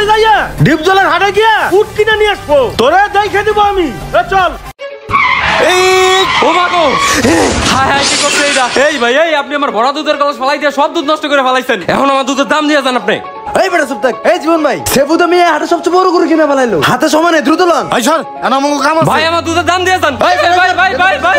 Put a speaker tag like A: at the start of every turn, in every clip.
A: গাবতলী যাইয়া ডিপজলের হাটে গিয়া উট কিনে নিয়ে আসবো, তোরে দেখে দিব আমি। চল।
B: ও মাগো, হায় হায়, কি করছে এটা? এই ভাই, এই আপনি আমার ভরা দুধের কলস ফালাই দিয়ে সব দুধ নষ্ট করে ফেলাইছেন। এখন আমার দুধের দাম দিয়ে যান আপনি।
C: এই বেটা চুপ থাক। এই জীবন ভাই, সেফু তো মিয়া হাটে সবচেয়ে বড় গরু কিনে ফেলাইলো, হাতে সমানে দ্রুত লন।
A: এই সর, এনা মঙ্গো কাম আছে।
B: ভাই আমার দুধের দাম দিয়ে যান। ভাই ভাই ভাই ভাই ভাই ভাই।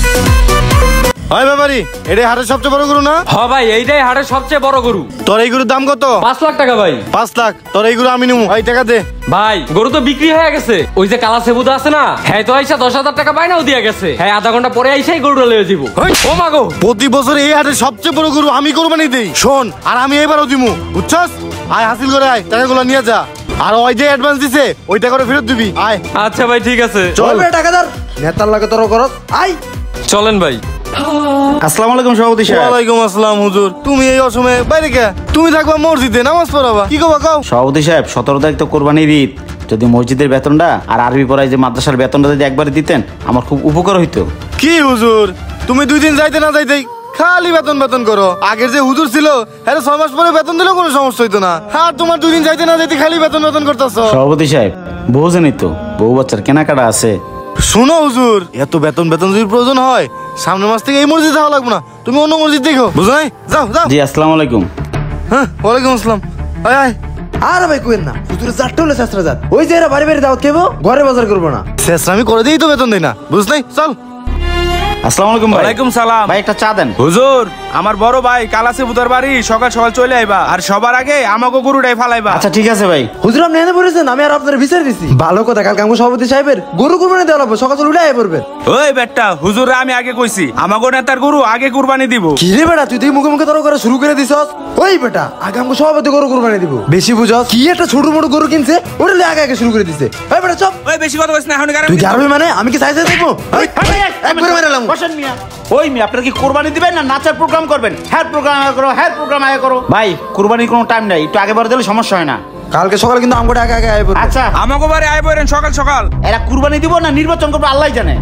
A: ওই ব্যাপারী, এটাই হাটের সবচেয়ে বড় গরু না?
B: হ্যাঁ ভাই, এইটাই হাটের সবচেয়ে বড় গরু।
A: তোর এই গরুর দাম কত?
B: 5 লাখ টাকা ভাই।
A: 5 লাখ? তোর এই গরু আমি নেবো, এই টাকা দে।
B: ভাই গরু তো বিক্রি হয়ে গেছে। ওই যে কালা সেবুদা আছে না, হ্যাঁ তো আইসা 10,000 টাকা বাইনাও দিয়ে গেছে। হ্যাঁ আধা ঘন্টা পরে আইসাই গরুটা লয়ে যাবো। ও মাগো,
A: প্রতি বছর এই হাটের সবচেয়ে বড় গরু আমি কোরবানি দেই। শোন, আর আমি এবারও দিমু, বুঝছস? আয় হাসিল করে আয়, টাকাগুলো নিয়ে যা। আর ওই যে অ্যাডভান্স দিছে ওই টাকা করে ফেরত দিবি। আয়।
B: আচ্ছা ভাই ঠিক আছে।
C: চল বেটা টাকাদার, নেতার লাগে তোর করত। আয়
B: চলেন ভাই।
D: আসসালামু আলাইকুম সভাপতি সাহেব।
A: ওয়ালাইকুম আসসালাম হুজুর। তুমি এই অসময়ে বাইরে কে? তুমি থাকবা মসজিদে নামাজ পড়াবা, কি কবা কও?
D: সভাপতি সাহেব, 17 তারিখ তো কোরবানির ঈদ, যদি মসজিদের বেতনটা আর আরবি পড়ায় যে মাদ্রাসার বেতনটা যদি একবারে দিতেন আমার খুব উপকার হইতো।
A: কি হুজুর, তুমি 2 দিন যাইতে না যাইতেই খালি বেতন বেতন করো। আগের যে হুজুর ছিল হ্যাঁ 6 মাস পরে বেতন দিলেও কোনো সমস্যা হইতো না। আর তোমার 2 দিন যাইতে না যাইতে খালি বেতন বেতন করতেছ।
D: সভাপতি সাহেব, বোঝেনই তো বউ বাচ্চার কেনাকাটা আছে।
A: শুনো হুজুর, এত বেতন বেতন যদি প্রয়োজন হয় সামনের মাস থেকে এই মসজিদে যাওয়া লাগবে না, তুমি অন্য মসজিদ দেখো, বুঝো নাই? যাও যাও।
D: জি আসসালামু আলাইকুম।
A: হ্যাঁ ওয়ালাইকুম আসসালাম। আয় আয়।
C: আরে ভাই কোয়েন না, হুজুরের চারটে হলে শাস্ত্রা যাত। ওই যে এরা বাড়ি বাড়ি দাওয়াত খাবো, ঘরে বাজার করবো না।
A: শেষ আমি করে দিই তো বেতন দেই না, বুঝ নাই? চল।
D: আসসালামু আলাইকুম ভাই।
E: ওয়ালাইকুম সালাম।
D: ভাই একটা চা দেন।
E: হুজুর, আমার বড় ভাই কালাসে বুতার বাড়ি সকাল সকাল চলে আইবা, আর সবার আগে আমাকে গরুটাই ফালাইবা।
D: আচ্ছা ঠিক আছে ভাই।
C: হুজুর আপনি এনে পড়েছেন, আমি আর আপনার বিচার দিছি। ভালো কথা, কালকে আমার সভাপতি সাহেবের গরু কুরবানি দেওয়া লাগবে, সকাল সকাল উঠে আয় পড়বেন।
E: ওই বেটা, হুজুর আমি আগে কইছি আমাকে নেতার গরু আগে কুরবানি দিব।
C: কি রে বেটা, তুই মুখে মুখে তর্ক করা শুরু করে দিছস। ওই বেটা, আগে আমাকে সভাপতি গরু কুরবানি দিব, বেশি বুঝস। কি একটা ছোট মোটো গরু কিনছে, ওটা আগে আগে শুরু করে দিছে। ওই বেটা চপ।
E: ওই বেশি কথা কইছ না, এখন
C: তুই জানবি মানে আমি কি চাইতে দেখবো? একবারে মারালাম।
D: বসেন মিয়া। ওই মিয়া, আপনারা কি কোরবানি দিবেন না নাচার প্রোগ্রাম করবেন? হ্যাঁ প্রোগ্রাম আগে করো, হ্যাঁ প্রোগ্রাম আগে করো। ভাই কুরবানির কোনো টাইম নাই, একটু আগে বাড়ে দিলে সমস্যা হয় না।
C: কালকে সকালে কিন্তু আমাকে আগে আগে আয় পড়বে।
D: আচ্ছা
E: আমাকে বাড়ি আই বইরেন সকাল সকাল।
D: এরা কুরবানি দিব না নির্বাচন করবে আল্লাহ জানে।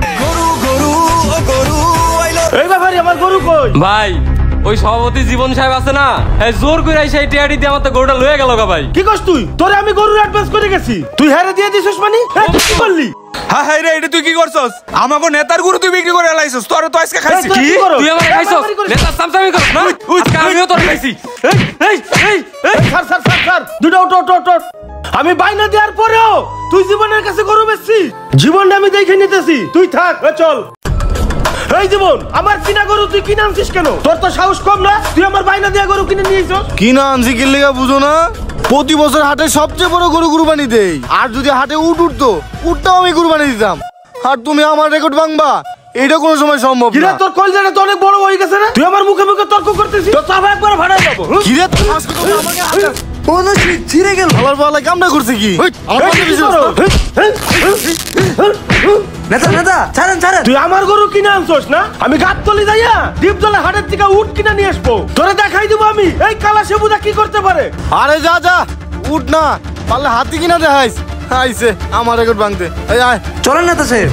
A: এই ব্যাপারী, আমার গরু কই?
B: ভাই ওই সভাপতি জীবন সাহেব আছে না, হ্যাঁ জোর করে আইসা এই টিয়াটি দিয়ে আমার তো গরুটা লয়ে গেল গা ভাই।
A: কি করছ তুই? তোরে আমি গরুর অ্যাডভান্স করে গেছি, তুই হেরে দিয়ে দিছিস মানে? তুই কি করলি?
E: হ্যাঁ হ্যাঁ রে, এটা তুই কি করছস? আমাকে নেতার গরু তুই বিক্রি করে লাইছস, তোর তো আজকে খাইছি।
A: কি করো?
B: তুই আমার খাইছস, নেতা সামসামি করছ না? আজকে আমিও তোর খাইছি। এই এই এই এই
A: স্যার স্যার স্যার স্যার, দুটো ওটো ওটো ওটো। আমি বাইনা দেওয়ার পরেও তুই জীবনের কাছে গরু বেচছিস? জীবনটা আমি দেখে নিতেছি, তুই থাক। চল। এই জীবন, আমার কিনা গরু তুই কিনে আনছিস কেন? তোর তো সাহস কম না, তুই আমার বাইনা দেওয়া গরু কিনে নিয়েছিস। কিনা আনছি কি লেগা বুঝো না? প্রতি বছর হাটে সবচেয়ে বড় গরু কুরবানি দেই, আর যদি হাটে উট উঠতো উটটাও আমি কুরবানি দিতাম। আর তুমি আমার রেকর্ড ভাঙবা, এটা কোনো সময় সম্ভব না। তোর কলজাটা তো অনেক বড় হয়ে গেছে না, তুই আমার মুখে মুখে তর্ক করতেছিস। তো চাপা একবার ভাড়াই যাবো। কি রে তুই আজকে তো আমাকে
C: কোনো ছিঁড়ে গেল।
A: আমার বলা কামনা করছে কি? আমার
C: নেতা নেতা ছাড়েন ছাড়েন।
A: তুই আমার গরু কিনে আনছস না, আমি গাবতলী যাইয়া ডিপজলের হাটের থেকে উট কিনে নিয়ে আসবো, তোরে দেখাই দিব আমি এই কালা সেবুদা কি করতে পারে। আরে যা যা, উট না পারলে হাতি কিনা দেখাইস। আইছে আমার রেকর্ড ভাঙতে। এই আয়
C: চলেন নেতা সাহেব।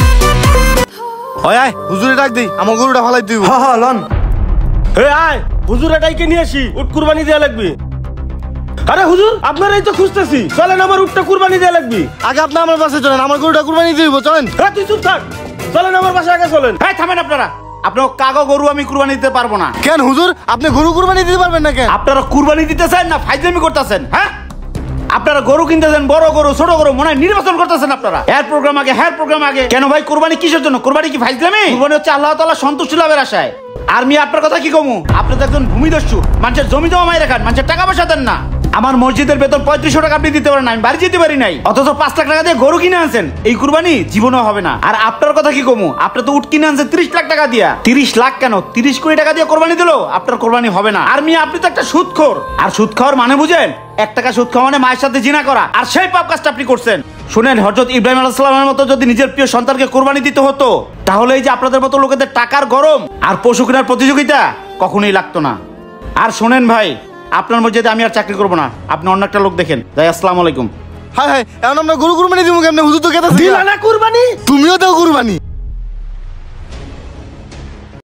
A: ওই আয়, হুজুরে ডাক দেই, আমার গরুটা ফালাই দিব।
C: হ্যাঁ হ্যাঁ লন।
A: এই আয়, হুজুরে ডাইকে নিয়ে আসি, উট কুরবানি দেয়া লাগবে। আরে হুজুর, আপনারাই তো খুঁজতেছি, চলেন আমার উটটা কুরবানি দেয়া লাগবে। আগে আপনি আমার পাশে চলেন, আমার গরুটা কুরবানি দিব, চলেন। হ্যাঁ তুই চুপ থাক, চলেন আমার পাশে আগে চলেন।
D: এই থামেন আপনারা, আপনার কাগো গরু আমি কুরবানি দিতে পারবো না।
A: কেন হুজুর, আপনি গরু কুরবানি দিতে পারবেন না কেন?
D: আপনারা কুরবানি দিতেছেন না ফাইজলামি করতেছেন? হ্যাঁ আপনারা গরু কিনতেছেন, বড় গরু ছোট গরু মনে হয় নির্বাচন করতেছেন আপনারা। এর প্রোগ্রাম আগে হ্যাঁ প্রোগ্রাম আগে কেন ভাই? কুরবানি কিসের জন্য? কুরবানি কি ফাইজলামি? কুরবানি হচ্ছে আল্লাহ তাআলা সন্তুষ্টি লাভের আশায়। আর আমি আপনার কথা কি কমু? আপনি তো একজন ভূমিদস্যু, মানুষের জমি জমা মাই রাখান, মানুষের টাকা পয়সা দেন না। আমার মসজিদের বেতন 3500 টাকা আপনি দিতে পারেন না, আমি বাড়ি যেতে পারি নাই, অথচ 5 লাখ টাকা দিয়ে গরু কিনে আনছেন। এই কুরবানি জীবনও হবে না। আর আপনার কথা কি কমু? আপনি তো উট কিনে আনছেন 30 লাখ টাকা দিয়া। 30 লাখ কেন, 30 কোটি টাকা দিয়ে কোরবানি দিলো, আপনার কোরবানি হবে না। আর মিয়া আপনি তো একটা সুদখোর। আর সুদ খাওয়ার মানে বুঝেন? 1 টাকা সুদ খাওয়া মানে মায়ের সাথে জিনা করা, আর সেই পাপ কাজটা আপনি করছেন। শুনেন, হযরত ইব্রাহিম আলাইহিস সালামের মতো যদি নিজের প্রিয় সন্তানকে কোরবানি দিতে হতো, তাহলে এই যে আপনাদের মতো লোকেদের টাকার গরম আর পশু কেনার প্রতিযোগিতা কখনোই লাগতো না। আর শোনেন ভাই, আপনার মসজিদে আমি আর চাকরি করবো না, আপনি অন্য একটা লোক দেখেন। যাই, আসসালামু আলাইকুম।
A: হাই হাই, এখন আমরা গরু কুরবানি দিব কেমনে? হুজুর তো কেটে দিলা না কুরবানি, তুমিও দাও কুরবানি।